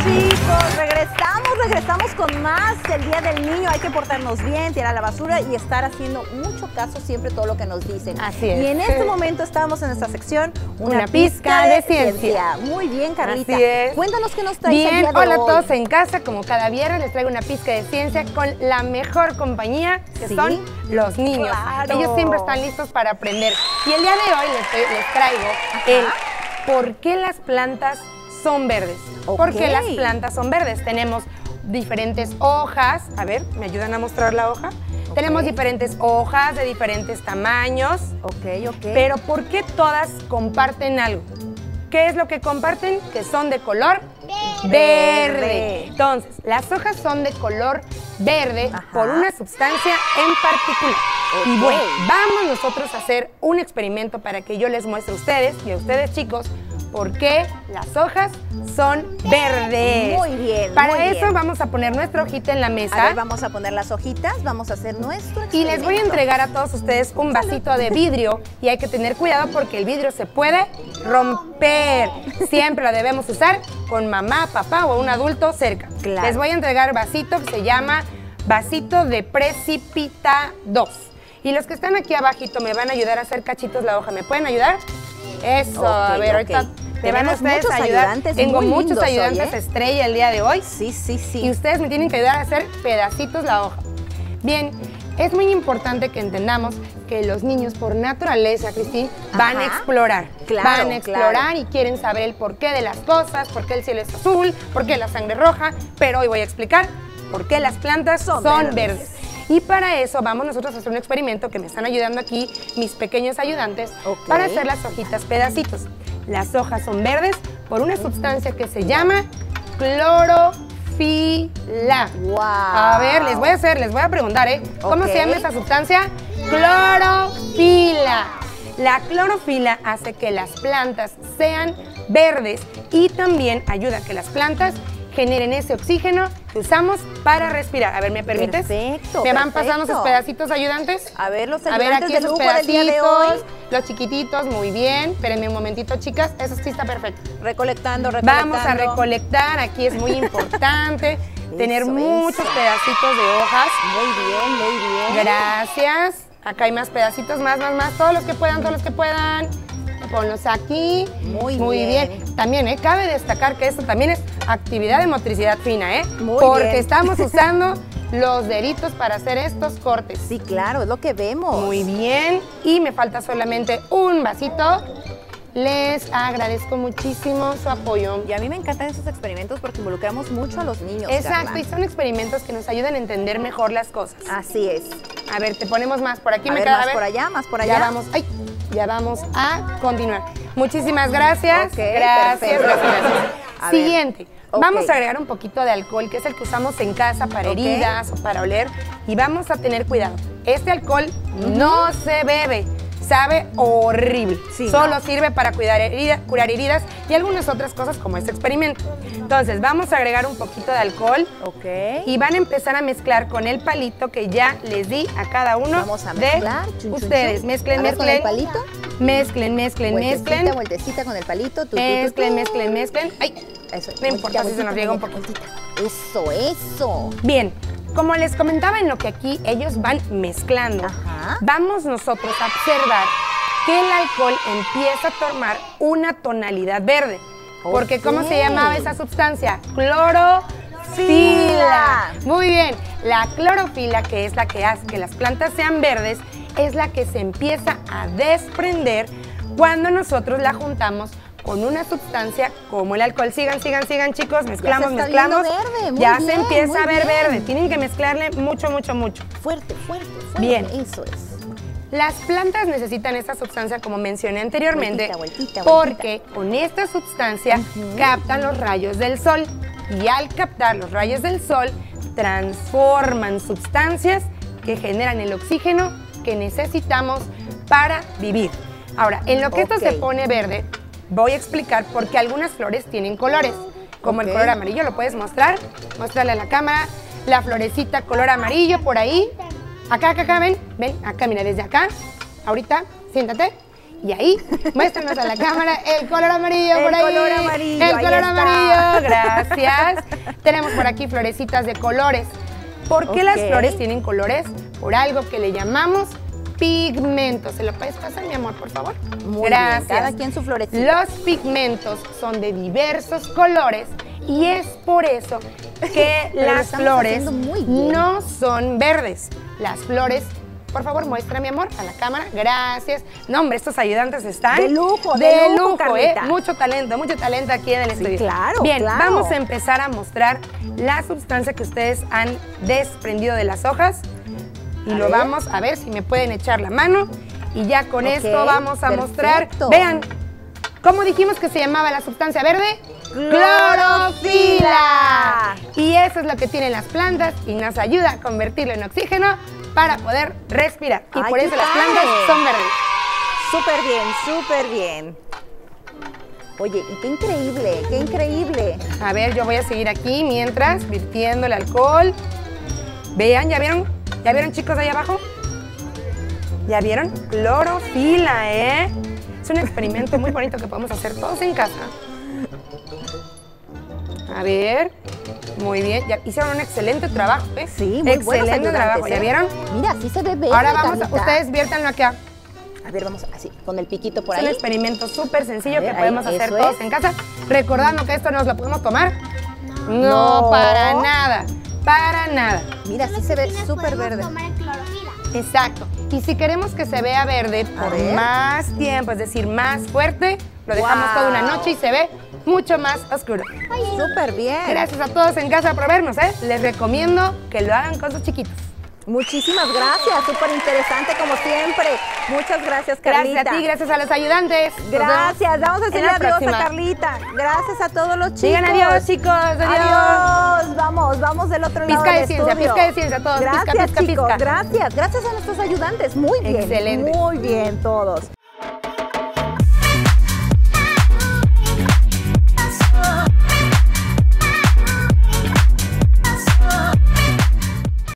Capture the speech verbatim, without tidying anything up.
chicos, regresamos, regresamos con más el Día del Niño. Hay que portarnos bien, tirar la basura y estar haciendo mucho caso siempre todo lo que nos dicen. Así es. Y en este momento estamos en esta sección, una, una pizca de, de ciencia. ciencia. Muy bien, Carlita. Así es. Cuéntanos qué nos traes bien, el día de hola hoy. a todos en casa, como cada viernes les traigo una pizca de ciencia con la mejor compañía, que ¿sí? son los niños. Claro. Ellos siempre están listos para aprender. Y el día de hoy les, les traigo Ajá. el ¿por qué las plantas son verdes? Okay. ¿Por qué las plantas son verdes? Tenemos diferentes hojas. A ver, ¿me ayudan a mostrar la hoja? Okay. Tenemos diferentes hojas de diferentes tamaños. Ok, ok. Pero ¿por qué todas comparten algo? ¿Qué es lo que comparten? Que son de color verde. verde. Entonces, las hojas son de color verde Ajá. por una sustancia en particular. Okay. Y bueno, vamos nosotros a hacer un experimento para que yo les muestre a ustedes y a ustedes, chicos, por qué las hojas son verdes. Muy bien. Para muy eso bien. vamos a poner nuestra hojita en la mesa. A ver, vamos a poner las hojitas, vamos a hacer nuestro experimento. Y les voy a entregar a todos ustedes un vasito de vidrio y hay que tener cuidado porque el vidrio se puede romper. Siempre lo debemos usar con mamá, papá o un adulto cerca. Claro. Les voy a entregar vasito que se llama vasito de precipitados. Y los que están aquí abajito me van a ayudar a hacer cachitos la hoja. ¿Me pueden ayudar? Eso, okay, a ver, okay. ahorita te van a ustedes muchos ayudar. Ayudantes Tengo muy muchos lindos ayudantes hoy, ¿eh? estrella el día de hoy. Sí, sí, sí. Y ustedes me tienen que ayudar a hacer pedacitos la hoja. Bien, es muy importante que entendamos que los niños por naturaleza, Cristín, van Ajá. a explorar. Claro, van a explorar claro. y quieren saber el porqué de las cosas, por qué el cielo es azul, por qué la sangre es roja, pero hoy voy a explicar por qué las plantas son, son verdes. verdes. Y para eso vamos nosotros a hacer un experimento que me están ayudando aquí mis pequeños ayudantes okay. para hacer las hojitas pedacitos. Las hojas son verdes por una sustancia que se llama clorofila. Wow. A ver, les voy a hacer, les voy a preguntar, ¿eh? ¿Cómo okay. se llama esa sustancia? Clorofila. La clorofila hace que las plantas sean verdes y también ayuda a que las plantas generen ese oxígeno que usamos para respirar. A ver, ¿me permites? Perfecto, ¿Me van perfecto. pasando sus pedacitos ayudantes? A ver, los ayudantes A ver, aquí de esos lujo pedacitos, del día de hoy. Los chiquititos, muy bien. Espérenme un momentito, chicas. Eso sí está perfecto. Recolectando, recolectando. Vamos a recolectar. Aquí es muy importante tener eso, muchos eso. pedacitos de hojas. Muy bien, muy bien. Gracias. Acá hay más pedacitos, más, más, más. Todos los que puedan, todos los que puedan. Ponlos aquí. Muy, Muy bien. bien. También, ¿eh? Cabe destacar que esto también es actividad de motricidad fina, ¿eh? Muy Porque bien. estamos usando los deditos para hacer estos cortes. Sí, claro, es lo que vemos. Muy bien. Y me falta solamente un vasito. Les agradezco muchísimo su apoyo. Y a mí me encantan esos experimentos porque involucramos mucho a los niños. Exacto, Carla. y son experimentos que nos ayudan a entender mejor las cosas. Así es. A ver, te ponemos más por aquí. A me ver, queda, más a ver. por allá, más por allá. Ya vamos, ay, ya vamos a continuar. Muchísimas gracias. Okay, gracias, perfecto. gracias, gracias. A Siguiente. Okay. Vamos a agregar un poquito de alcohol, que es el que usamos en casa para Okay. heridas o para oler. Y vamos a tener cuidado. Este alcohol uh-huh. no se bebe. Sabe horrible. Sí, Solo no. sirve para cuidar herida, curar heridas y algunas otras cosas como este experimento. Entonces, vamos a agregar un poquito de alcohol. Ok. Y van a empezar a mezclar con el palito que ya les di a cada uno Vamos a mezclar. de Chun, chun, ustedes. chun. Mezclen, a ver, mezclen. ¿con el palito? Mezclen, mezclen, Vueltecita, mezclen. vueltecita con el palito. Tú, tú, Mezclen, tú, tú. mezclen, mezclen. Ay, Eso. no importa si se nos riega un vueltita, poquito. vueltita. Eso, eso. Bien, como les comentaba en lo que aquí ellos van mezclando, Ajá. vamos nosotros a observar que el alcohol empieza a tomar una tonalidad verde. Porque Ok. ¿cómo se llamaba esa sustancia? Clorofila. Muy bien, la clorofila, que es la que hace que las plantas sean verdes, es la que se empieza a desprender cuando nosotros la juntamos con una sustancia como el alcohol. Sigan, sigan, sigan, chicos, mezclamos, Ya se está mezclamos. viendo verde, muy ya bien, se empieza muy a ver bien. verde. Tienen que mezclarle mucho, mucho, mucho. Fuerte, fuerte, fuerte. Bien. Eso es. Las plantas necesitan esta sustancia, como mencioné anteriormente, Vueltita, vueltita, porque con esta sustancia Uh-huh. captan los rayos del sol y al captar los rayos del sol transforman sustancias que generan el oxígeno que necesitamos para vivir. Ahora, en lo que esto Ok. se pone verde, voy a explicar por qué algunas flores tienen colores, como Ok. el color amarillo. ¿Lo puedes mostrar? Muéstrale a la cámara la florecita color amarillo por ahí. Acá, acá, acá, ven, ven, acá, mira, desde acá, ahorita, siéntate. Y ahí, muéstranos a la cámara el color amarillo El por ahí. color amarillo, El ahí color está. amarillo, gracias. Tenemos por aquí florecitas de colores. ¿Por qué Ok. las flores tienen colores? Por algo que le llamamos pigmentos. ¿Se lo puedes pasar, mi amor, por favor? Muy Gracias. bien, cada quien su florecita. Los pigmentos son de diversos colores y es por eso que Pero lo las estamos flores haciendo muy bien. no son verdes. Las flores, por favor, muestra, mi amor, a la cámara. Gracias. No, hombre, estos ayudantes están De lujo, de de lujo, lujo, ¿eh? Carlita. Mucho talento, mucho talento aquí en el Sí, estudio. claro, Bien, claro. vamos a empezar a mostrar la sustancia que ustedes han desprendido de las hojas y A lo ver. vamos a ver si me pueden echar la mano y ya con Ok, esto vamos a mostrar. perfecto. Vean, ¿cómo dijimos que se llamaba la sustancia verde? ¡Clorofila! Y eso es lo que tienen las plantas y nos ayuda a convertirlo en oxígeno para poder respirar. Y Ay, por qué eso las padre. plantas son verdes. Súper bien, súper bien. Oye, y qué increíble, qué increíble. A ver, yo voy a seguir aquí mientras virtiendo el alcohol. Vean, ¿ya vieron? ¿Ya vieron, chicos, ahí abajo? ¿Ya vieron? Clorofila, ¿eh? Es un experimento muy bonito que podemos hacer todos en casa. A ver, muy bien. Ya hicieron un excelente trabajo, ¿eh? Sí, muy buenos excelente ayudantes, trabajo. ¿Ya ¿eh? vieron? Mira, sí se ve verde, Ahora vamos, a, Carlita. ustedes viértanlo acá. A ver, vamos así, con el piquito por Es un ahí. experimento súper sencillo A ver, que podemos ahí, hacer eso todos es. en casa. Recordando que esto nos lo podemos tomar. No. No, para nada. Para nada. Mira, sí se ve súper verde. Tomar el clorofila. Exacto. Y si queremos que se vea verde por ver. más tiempo, es decir, más fuerte, lo dejamos Wow. toda una noche y se ve mucho más oscuro. Súper bien. Gracias a todos en casa por vernos, ¿eh? Les recomiendo que lo hagan con sus chiquitos. Muchísimas gracias, súper interesante como siempre. Muchas gracias, Carlita. Gracias a ti, gracias a los ayudantes. Nos Gracias, vemos vamos a en decirle la adiós próxima. a Carlita. Gracias a todos los chicos. Digan adiós, chicos. Adiós. Adiós. Vamos, vamos del otro Pizca lado de del ciencia, estudio. pizca de ciencia, todos. Pizca, Gracias, pizca, chicos. pizca. Gracias, gracias a nuestros ayudantes. Muy bien. Excelente. Muy bien todos.